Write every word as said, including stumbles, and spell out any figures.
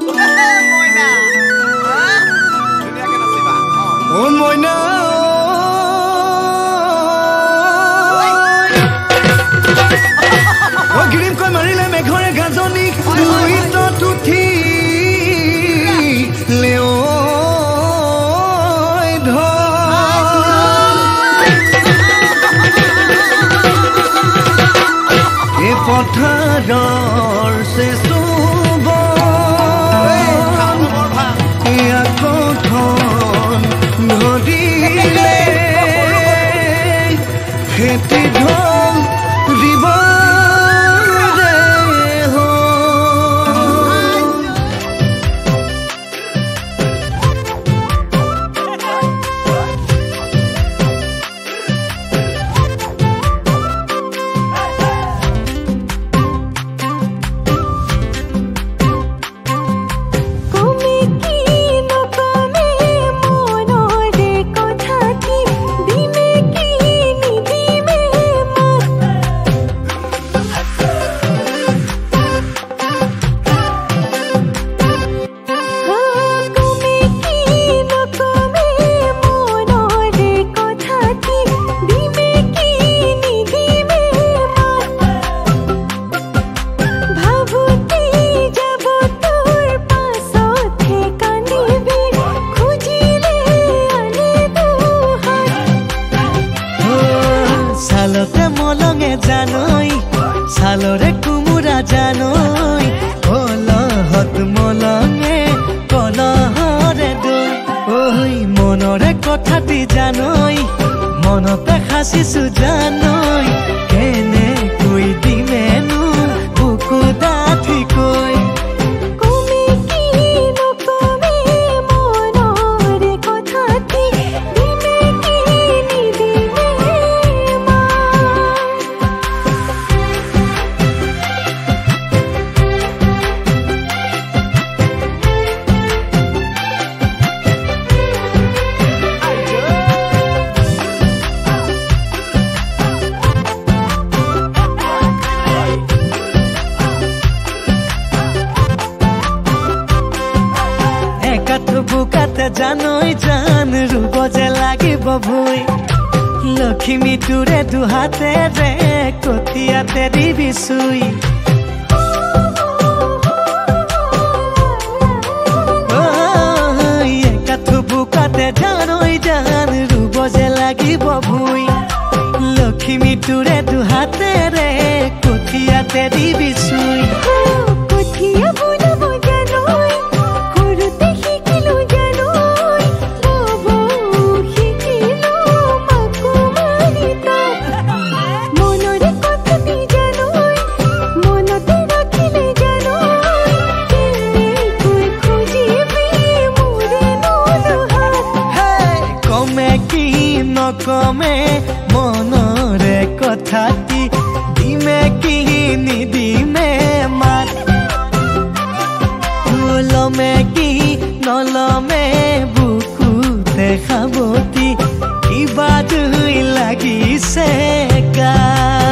মইনা ধুনীয়াকে নাচিবা ও মইনা ও গ্ৰীম কৈ মাৰিলে মেঘৰে গাজনি দুইত উঠি লেও পথাৰৰ চেচুব আকঠন নদীলে খেতি ঢল ৰিব সালরে কুমুরা জানই কলহত মলঙে কলহরে দৈ ওই মনরে কথাটি জানই মনতে খাসিছু জানই কেনে কই দিমেনু বুকু ডাঠি কই বুকাতে জানই জান রূপ যে লাগিব ভুই লক্ষ্মী তোৰে দুহাতে ৰে কটিয়াতে দিবি চুই একাঠু বুকাতে জানই জান রূপ যে লাগিব ভুই লক্ষ্মী তোৰে দুহাতে ৰে কটিয়াতে দিবি চুই কঠিয়া বুলাব জানই সৰুতে শিকিলো জানই বাবু শিকিলো মাকো মাৰিতা মনৰে কথাটি জানই মনতে ৰাখিলে জানই কেনেকৈ খুজিবি মোৰে নলহাত কমে কি নকমে মনৰে কথাটি দিমে কি নিদিমে মাত লমে কি নলমে বুকু দেখাবতি কিবা দুই লাগিছে গা